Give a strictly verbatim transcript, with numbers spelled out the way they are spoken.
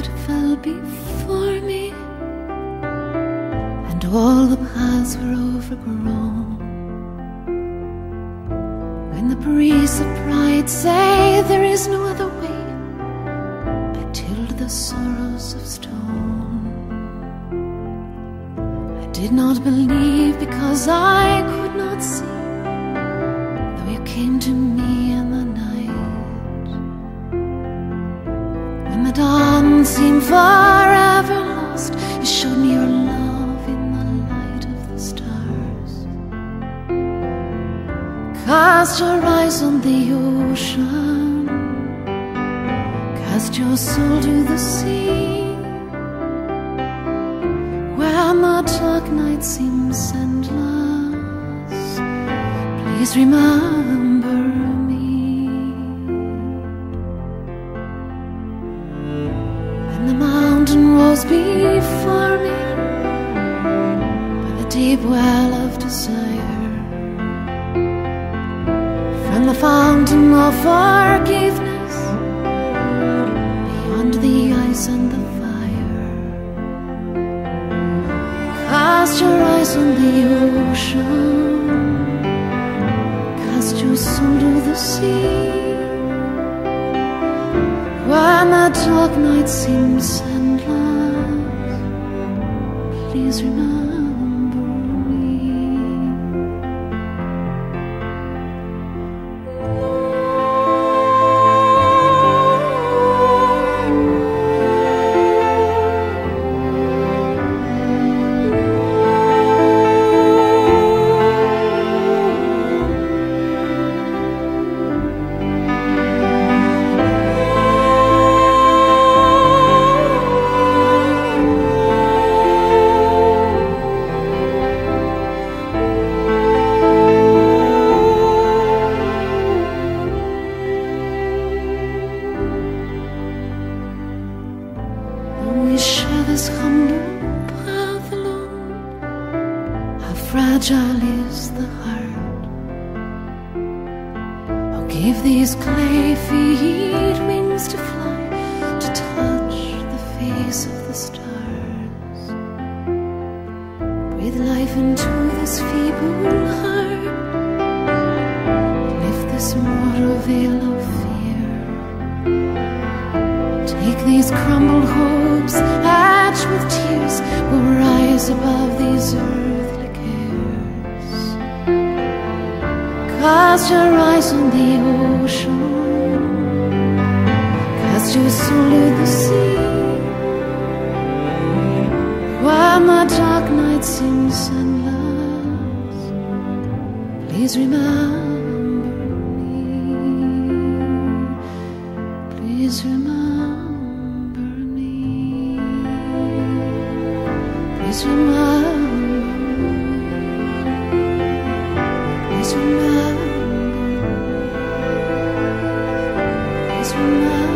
road fell before me, and all the paths were overgrown. When the breeze of pride say there is no other way, I tilled the sorrows of stone. I did not believe because I could not see, though you came to me in the night. When the dawn seemed forever lost, you showed me your love in the light of the stars. Cast your eyes on the ocean, cast your soul to the sea. When the dark night seems endless, please remember me. When the mountain rose before me by the deep well of desire, from the fountain of forgiveness, beyond the ice and the fire, cast your eyes on the ocean, cast your soul to the sea. When the dark night seems endless, please remember me. We share this humble path alone. How fragile is the heart. Oh, give these clay feet wings to fly, to touch the face of the stars. Breathe life into this feeble heart, lift this mortal veil of fear. Take these crumbled hopes, etched with tears, will rise above these earthly cares. Cast your eyes on the ocean, cast your soul to the sea. When the dark night seems endless, please remember me. Please remember. Please remember, please remember, please remember.